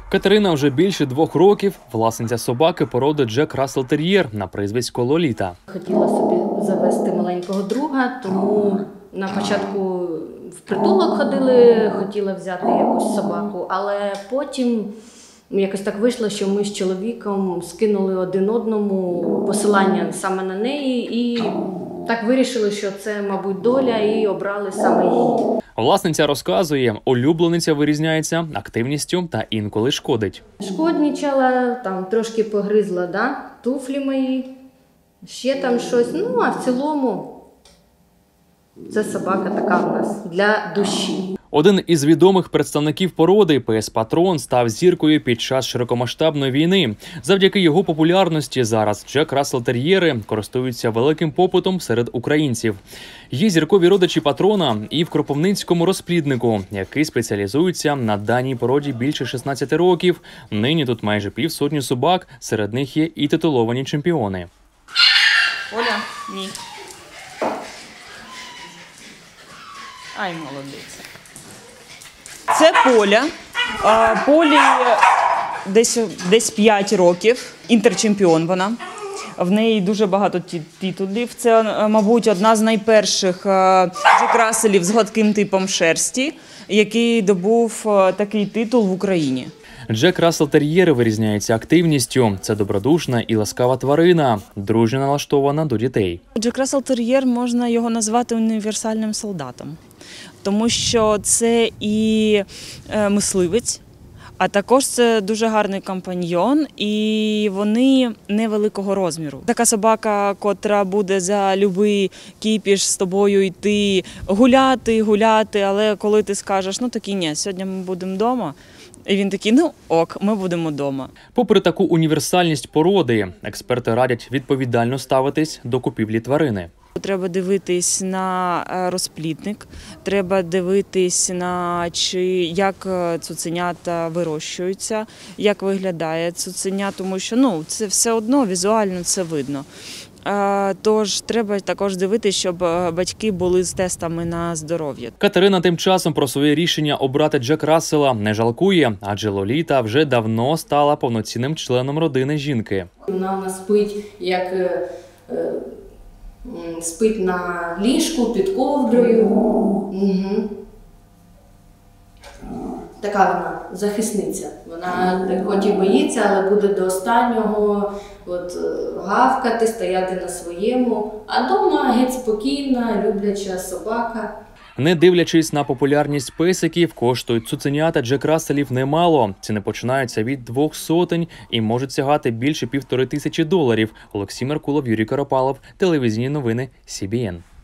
Катерина вже більше 2 років власниця собаки породи Джек Рассел Тер'єр на прізвисько Лоліта. Хотіла собі завести маленького друга, тому на початку в притулок ходили, хотіла взяти якусь собаку, але потім якось так вийшло, що ми з чоловіком скинули один одному посилання саме на неї і так вирішили, що це, мабуть, доля, і обрали саме її. Власниця розказує, улюблениця вирізняється активністю та інколи шкодить. Шкоднічала, там трошки погризла, туфлі мої, ще там щось. Ну, а в цілому це собака така в нас для душі. Один із відомих представників породи пес-патрон став зіркою під час широкомасштабної війни. Завдяки його популярності зараз Джек Рассел Тер'єри користуються великим попитом серед українців. Є зіркові родичі патрона і в кропивницькому розпліднику, який спеціалізується на даній породі більше 16 років. Нині тут майже 50 собак, серед них є і титуловані чемпіони. Оля, ні. Ай, молодець. Це Поля. Полі десь 5 років. Інтерчемпіон вона. В неї дуже багато титулів. Це, мабуть, одна з найперших Джек Расселів з гладким типом шерсті, який добув такий титул в Україні. Джек Рассел Тер'єр вирізняється активністю. Це добродушна і ласкава тварина, дружньо налаштована до дітей. Джек Рассел Тер'єр, можна його назвати універсальним солдатом, тому що це і мисливець, а також це дуже гарний компаньйон, і вони невеликого розміру. Така собака, котра буде за будь-який кіпіш з тобою йти, гуляти, але коли ти скажеш, ну такий, ні, сьогодні ми будемо вдома, і він такий, ну ок, ми будемо вдома. Попри таку універсальність породи, експерти радять відповідально ставитись до купівлі тварини. Треба дивитись на розплідник, треба дивитись на як цуценята вирощуються, як виглядає цуценя, тому що це все одно візуально це видно. Тож треба також дивитися, щоб батьки були з тестами на здоров'я. Катерина тим часом про своє рішення обрати Джек Рассела не жалкує, адже Лоліта вже давно стала повноцінним членом родини жінки. Вона у нас спить на ліжку під ковдрою. Угу. Така вона захисниця. Вона хоч і боїться, але буде до останнього гавкати, стояти на своєму. А вдома геть спокійна, любляча собака. Не дивлячись на популярність песиків, коштують цуценята Джек Расселів немало. Ціни починаються від 200 і можуть сягати більше $1500. Олексій Меркулов, Юрій Коропалов, телевізійні новини СІБІН.